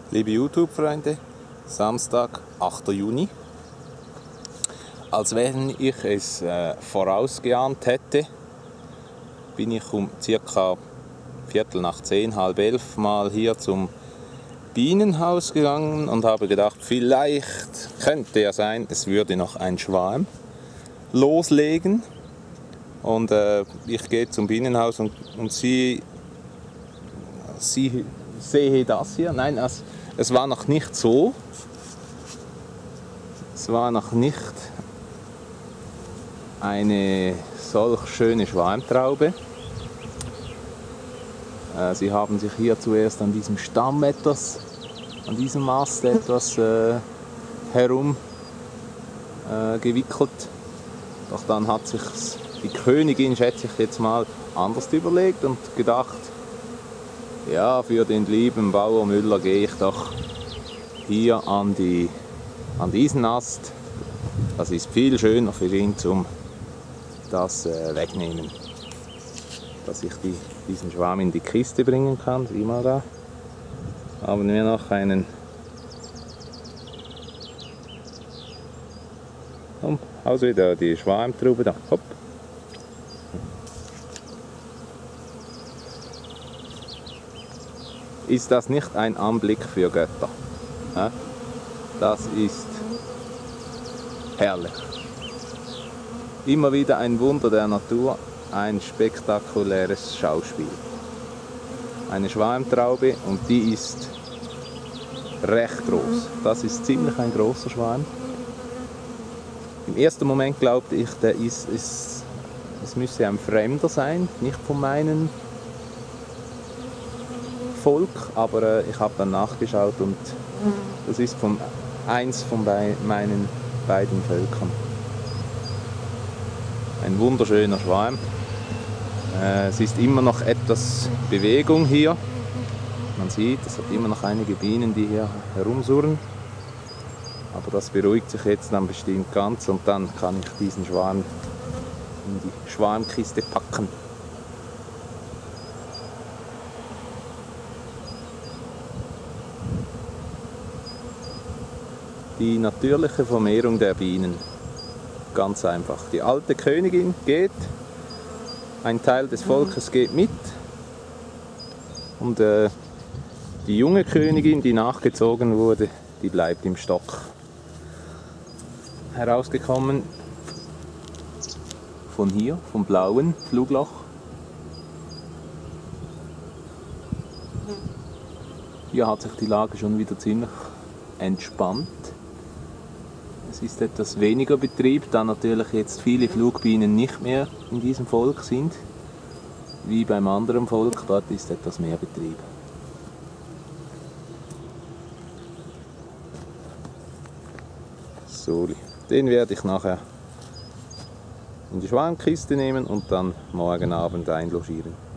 Liebe YouTube-Freunde, Samstag, 8. Juni. Als wenn ich es vorausgeahnt hätte, bin ich um ca. 10:15, halb 11 mal hier zum Bienenhaus gegangen und habe gedacht, vielleicht könnte ja sein, es würde noch ein Schwarm loslegen. Und ich gehe zum Bienenhaus und sie sehe das hier. Nein, es war noch nicht so. Es war noch nicht eine solch schöne Schwarmtraube. Sie haben sich hier zuerst an diesem Stamm an diesem Ast etwas herum gewickelt. Doch dann hat sich die Königin, schätze ich jetzt mal, anders überlegt und gedacht, ja, für den lieben Bauer Müller gehe ich doch hier an diesen Ast. Das ist viel schöner für ihn zum das wegnehmen. Dass ich diesen Schwarm in die Kiste bringen kann. Sieh mal da. Haben wir noch einen. Also wieder die Schwarmtraube da. Hopp. Ist das nicht ein Anblick für Götter? Ja? Das ist herrlich. Immer wieder ein Wunder der Natur, ein spektakuläres Schauspiel. Eine Schwarmtraube und die ist recht groß. Das ist ziemlich ein großer Schwarm. Im ersten Moment glaubte ich, es müsse ein Fremder sein, nicht von meinem Volk, aber ich habe dann nachgeschaut und das ist eins von meinen beiden Völkern. Ein wunderschöner Schwarm. Es ist immer noch etwas Bewegung hier. Man sieht, es hat immer noch einige Bienen, die hier herumsurren. Aber das beruhigt sich jetzt dann bestimmt ganz und dann kann ich diesen Schwarm in die Schwarmkiste packen. Die natürliche Vermehrung der Bienen. Ganz einfach. Die alte Königin geht, ein Teil des Volkes geht mit und die junge Königin, die nachgezogen wurde, die bleibt im Stock. Herausgekommen von hier, vom blauen Flugloch. Hier hat sich die Lage schon wieder ziemlich entspannt. Es ist etwas weniger Betrieb, da natürlich jetzt viele Flugbienen nicht mehr in diesem Volk sind, wie beim anderen Volk, dort ist etwas mehr Betrieb. So, den werde ich nachher in die Schwarmkiste nehmen und dann morgen Abend einlogieren.